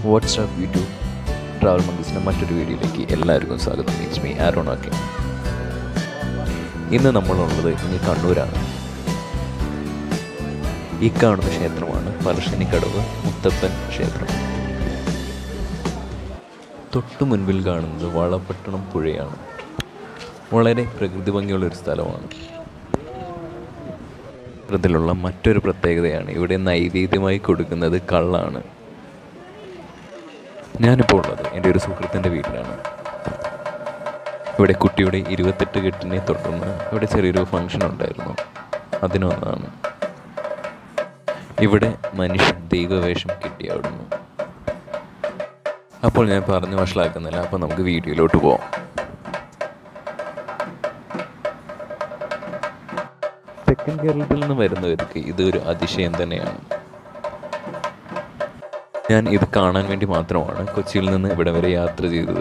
WhatsApp YouTube travel മംഗീസിൻ്റെ മറ്റൊരു വീഡിയോയിലേക്ക് എല്ലാവർക്കും സ്വാഗതം. ഇറ്റ്സ് മീ ആരോൺ ആക്കി. ഇന്ന് നമ്മളുള്ളത് കണ്ണൂരാണ്. ഈ കാണുന്ന ക്ഷേത്രമാണ് പറശ്ശിനിക്കടവ് മുത്തപ്പൻ ക്ഷേത്രം. തൊട്ടു മുൻപിൽ കാണുന്നത് വളപട്ടണം പുഴയാണ്. വളരെ പ്രകൃതി ഭംഗിയുള്ളൊരു സ്ഥലമാണ്. ത്തിലുള്ള മറ്റൊരു പ്രത്യേകതയാണ് ഇവിടെ നൈവേദ്യമായി കൊടുക്കുന്നത് കള്ളാണ്. ഞാനിപ്പോൾ ഉള്ളത് എൻ്റെ ഒരു സുഹൃത്തിൻ്റെ വീട്ടിലാണ്. ഇവിടെ കുട്ടിയുടെ 28 കെട്ടിനെ തുടർന്ന് ഇവിടെ ചെറിയൊരു ഫംഗ്ഷൻ ഉണ്ടായിരുന്നു. അതിനൊന്നാണ് ഇവിടെ മനുഷ്യൻ ദൈവവേഷം കിട്ടിയാടുന്നു. അപ്പോൾ ഞാൻ പറഞ്ഞു വഷളാക്കുന്നില്ല. അപ്പോൾ നമുക്ക് വീഡിയോയിലോട്ട് പോവാം. തെക്കൻ കേരളത്തിൽ നിന്ന് വരുന്നവർക്ക് ഇതൊരു അതിശയം തന്നെയാണ്. ഞാൻ ഇത് കാണാൻ വേണ്ടി മാത്രമാണ് കൊച്ചിയിൽ നിന്ന് ഇവിടെ വരെ യാത്ര ചെയ്തത്.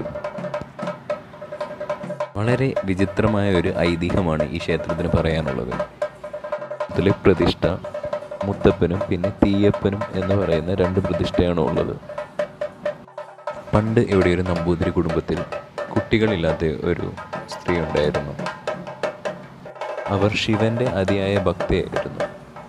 വളരെ വിചിത്രമായ ഒരു ഐതിഹ്യമാണ് ഈ ക്ഷേത്രത്തിന് പറയാനുള്ളത്. ഇതിലെ പ്രതിഷ്ഠ മുത്തപ്പനും പിന്നെ തീയപ്പനും എന്ന് പറയുന്ന 2 പ്രതിഷ്ഠയാണ് ഉള്ളത്. പണ്ട് ഇവിടെ ഒരു നമ്പൂതിരി കുടുംബത്തിൽ കുട്ടികളില്ലാത്ത ഒരു സ്ത്രീ ഉണ്ടായിരുന്നു. അവർ ശിവൻ്റെ അതിയായ ഭക്തയായിരുന്നു.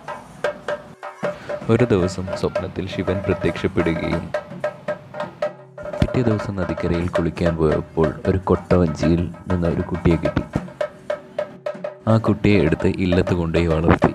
ഒരു ദിവസം സ്വപ്നത്തിൽ ശിവൻ പ്രത്യക്ഷപ്പെടുകയും പിറ്റേ ദിവസം നദിക്കരയിൽ കുളിക്കാൻ പോയപ്പോൾ ഒരു കൊട്ടവഞ്ചിയിൽ നിന്ന് ഒരു കുട്ടിയെ കിട്ടി. ആ കുട്ടിയെ എടുത്ത് ഇല്ലത്ത് കൊണ്ടുപോയി വളർത്തി.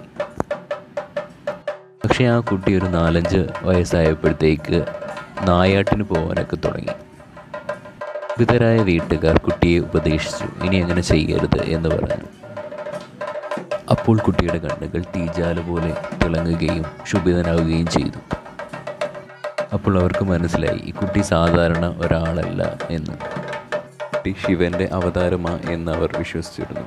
പക്ഷേ ആ കുട്ടി ഒരു 4-5 വയസ്സായപ്പോഴത്തേക്ക് നായാട്ടിന് പോകാനൊക്കെ തുടങ്ങി. വിധരായ വീട്ടുകാർ കുട്ടിയെ ഉപദേശിച്ചു, ഇനി അങ്ങനെ ചെയ്യരുത് എന്ന് പറഞ്ഞു. അപ്പോൾ കുട്ടിയുടെ കണ്ണുകൾ തീജാല പോലെ തിളങ്ങുകയും ശുഭിതനാവുകയും ചെയ്തു. അപ്പോൾ അവർക്ക് മനസ്സിലായി ഈ കുട്ടി സാധാരണ ഒരാളല്ല എന്ന്. കുട്ടി ശിവൻ്റെ അവതാരമാ എന്ന് അവർ വിശ്വസിച്ചിരുന്നു.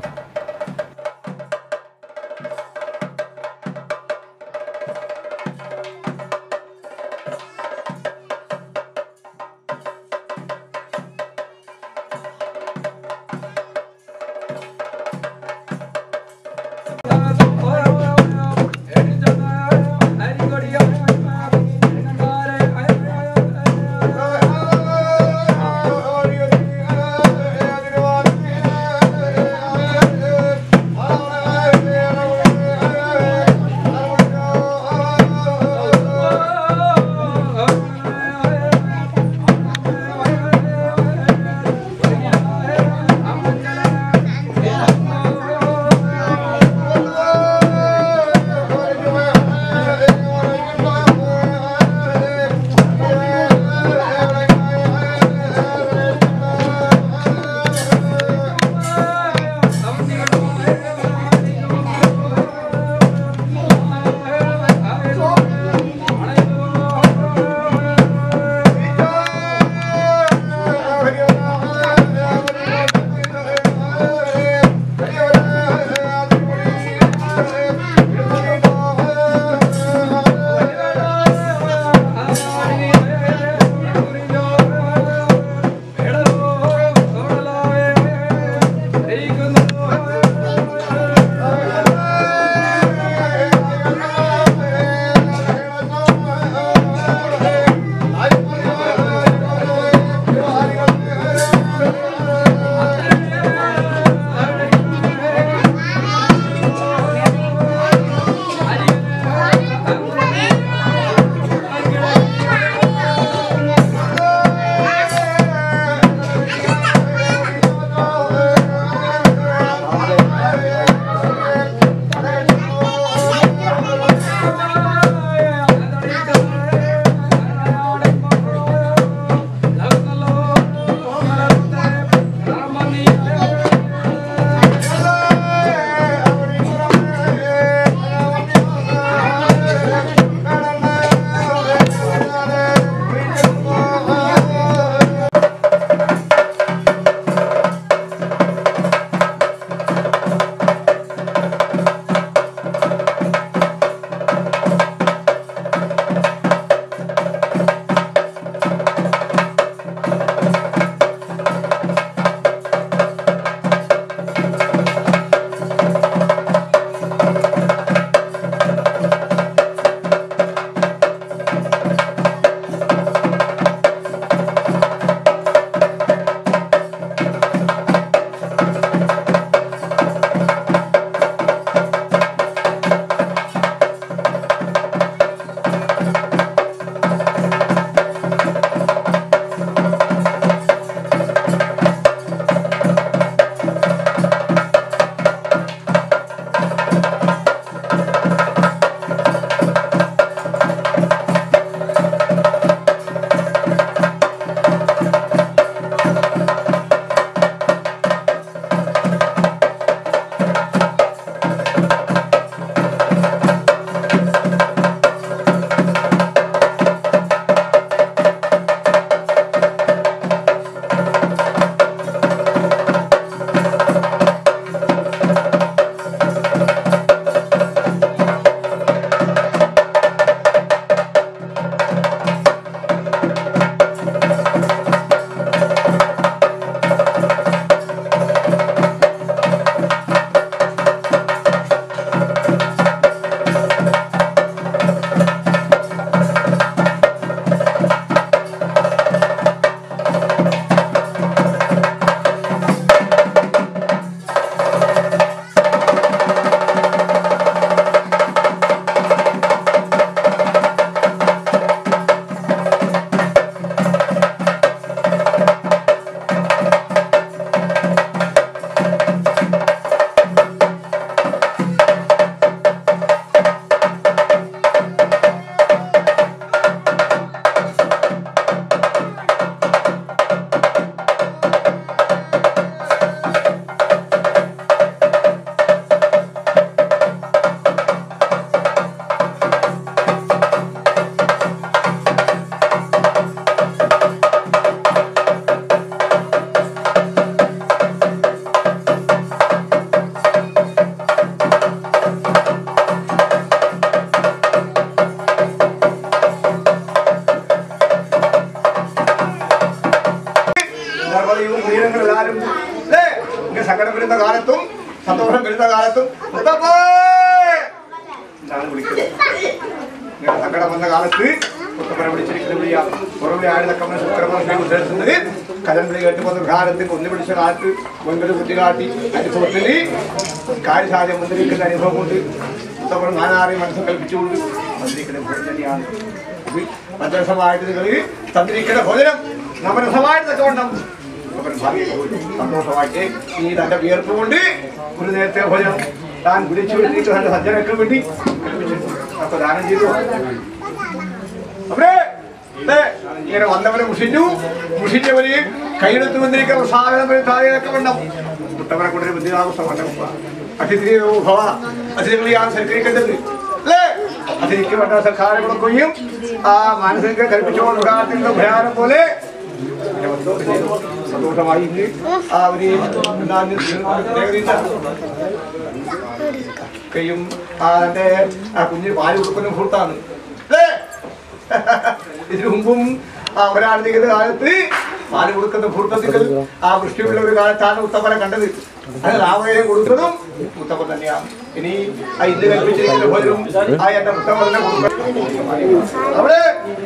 സങ്കടം വരുന്ന കാലത്തും സന്തോഷം വരുന്ന കാലത്തും എന്താണ് വിളിക്കുന്നത്. സങ്കടം വന്ന കാലത്ത് മുത്തപ്പനെ വിളിച്ചിരിക്കുന്ന പുറമെ ആയുധക്കം ഉദ്ദേശിക്കുന്നത് കലമ്പി കേട്ട് വന്ന കാലത്ത് കൊന്നു പിടിച്ച കാലത്ത് മുൻപ് കുട്ടികാട്ടി അനുഭവത്തിന് കാര്യസാധ്യം വന്നിരിക്കുന്ന അനുഭവം കൊണ്ട് മുത്തപ്പൻ നാനാറിയ മനസ്സും കൽപ്പിച്ചുകൊണ്ട് വന്നിരിക്കുന്ന ഭോജനം തന്നെയാണ്. മദ്രസമായിട്ട് നിങ്ങൾ തന്നിരിക്കുന്ന ഭോജനം നവരസമായിട്ടൊക്കെ വേണം. സന്തോഷമായിട്ട് ഈ തന്റെ വിയർപ്പ് കൊണ്ട് ഒരു നേരത്തെ ഭോജനം താൻ വിളിച്ചു വിളിച്ചിട്ട് തന്റെ സജ്ജനക്ക് വേണ്ടി അപ്പൊ ദാനം ചെയ്തു. ഇങ്ങനെ വന്നവരെ മുഷിഞ്ഞവര് കൈയെടുത്ത് വന്നിരിക്കുന്ന സാധനം താഴെയൊക്കെ വേണം. മുത്തവരെ കൊണ്ടൊരു ബുദ്ധിതാമസം അതിഥിയോ ഭവ അതിഥികളെയാണ് സൽക്കരിക്കേണ്ടത് അല്ലേ? അതിഥിക്ക് വേണ്ട സൽക്കാരങ്ങളൊക്കെയും ആ മാനസിക കൽപ്പിച്ചുകൊണ്ടുള്ള ഭയാനം പോലെ സന്തോഷമായി ആ ഒരു കയ്യും അതിന്റെ ആ കുഞ്ഞിന് പാല് കൊടുക്കുന്ന മുഹൂർത്താണ് അല്ലേ? ഇതിനു മുമ്പും ഒരാഴ്ച കാലത്ത് പാല് കൊടുക്കുന്ന മുഹൂർത്തത്തിൽ ആ വൃഷ്ടിയുള്ള ഒരു കാലത്താണ് മുത്തപ്പനെ കണ്ടത്. അത് രാമകയം കൊടുത്തതും മുത്തപ്പൻ തന്നെയാണ്. ഇനി ആ ഇന്ന് കൽപ്പിച്ചിരിക്കുന്ന പോലും ആ എന്റെ മുത്തപ്പനെ അവിടെ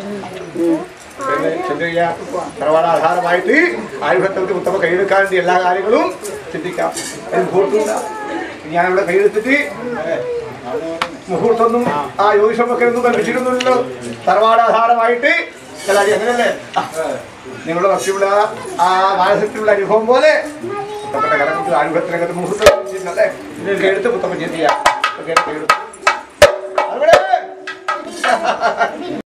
സർവാധാരമായിട്ട് ആയുധത്തിൽ മുത്തപ്പ കൈയെടുക്കാൻ വേണ്ടി എല്ലാ കാര്യങ്ങളും ചിന്തിക്കാം. അതിന് മുഹൂർത്തമില്ല. ഞാനിവിടെ കൈയെടുത്തിട്ട് മുഹൂർത്തൊന്നും ആ യോജിഷമൊക്കെ ഒന്നും കൽപ്പിച്ചിരുന്നില്ലല്ലോ. സർവാധാരമായിട്ട് എല്ലാവരും അങ്ങനെയല്ലേ നിങ്ങളുടെ ഭക്തിയുള്ള ആ മാനസികത്തിലുള്ള അനുഭവം പോലെ മുത്തപ്പന്റെ കലത്തിൽ ആയുധത്തിനകത്ത് മുഹൂർത്തം അല്ലേ എടുത്ത് മുത്തപ്പൻ ചിന്തിക്കാം.